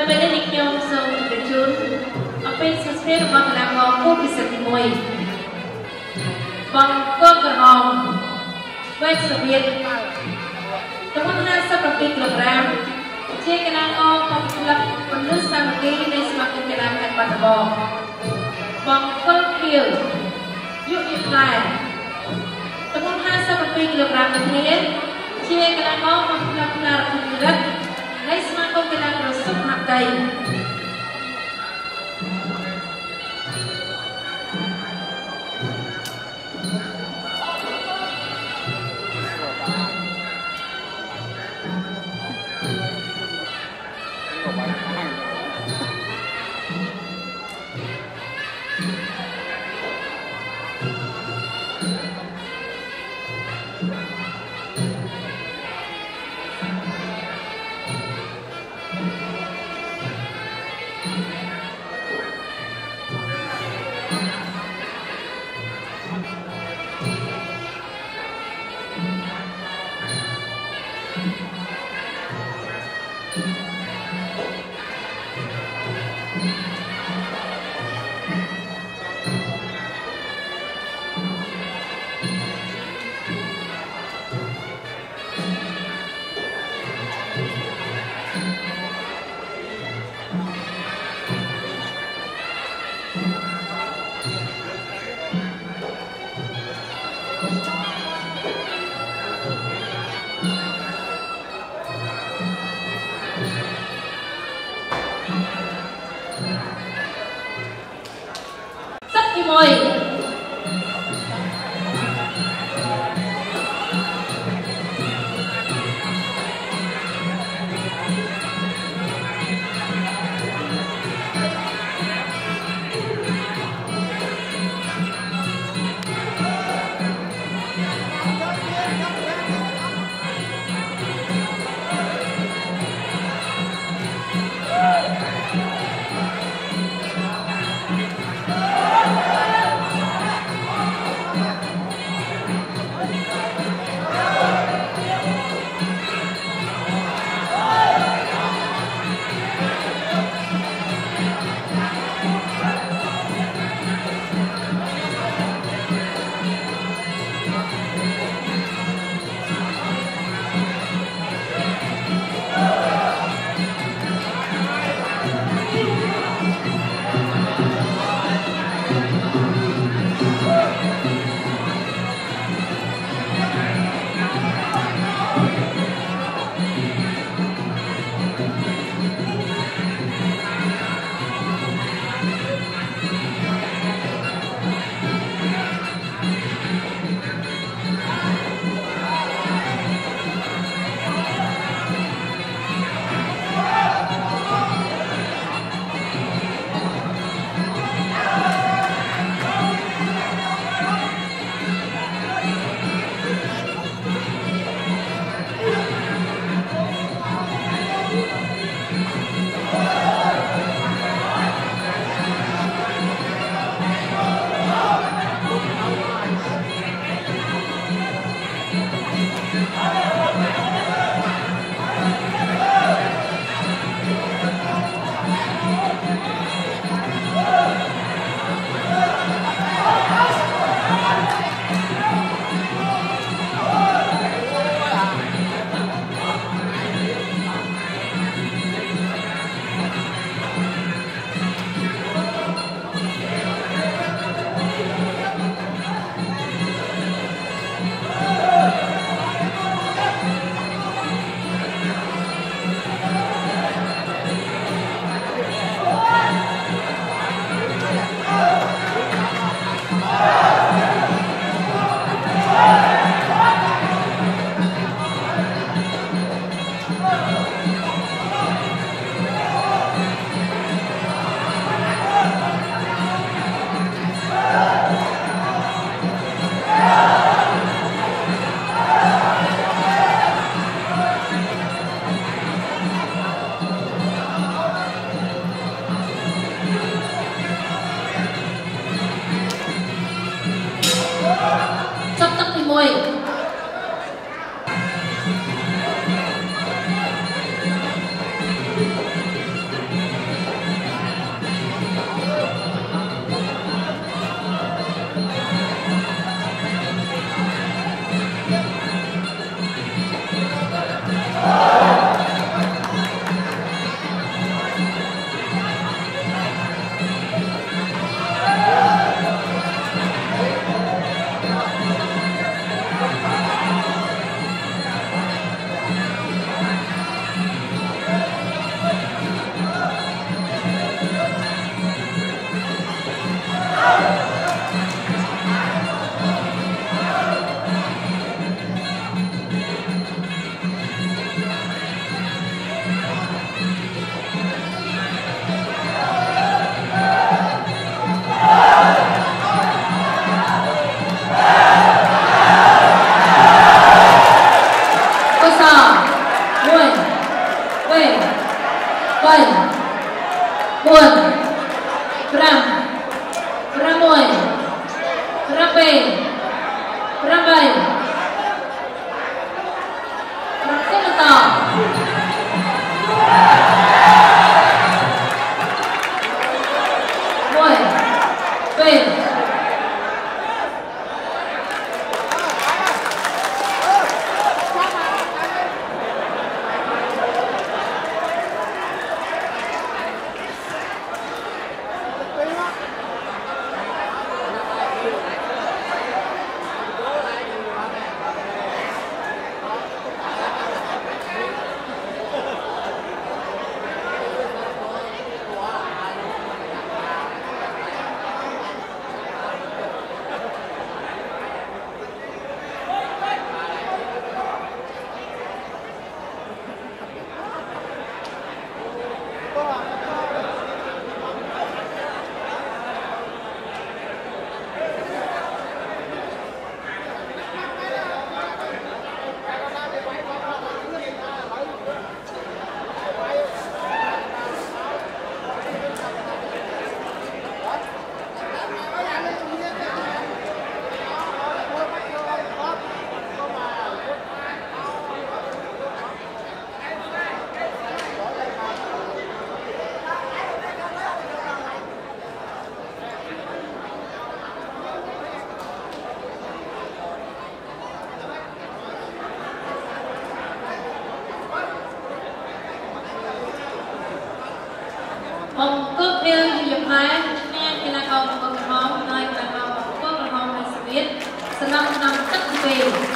ពេលនេះខ្ញុំសូមជម្រាបជូនអំពីសស្ត្រីរបស់កីឡាករគូពិសេសទី1បងកូនក្រហមវ័យសូវៀតទម្ងន់57គីឡូក្រាមជាកីឡាករកំផ្លឹកពលិសសាមគ្គីនៃសមាគមកីឡាខេត្តបាត់ដំបងបងកុលខៀវយុវខ្មែរទម្ងន់57គីឡូក្រាមដូចគ្នាជាកីឡាករកំផ្លឹកណារភូមិរិទ្ធនៃសមាគមកីឡាក្រសួងមហាផ្ទៃ Ông cướp yêu dịp thái nghe khi là con của con hóm nơi là con của con hóm hay sự biết. Selamat datang di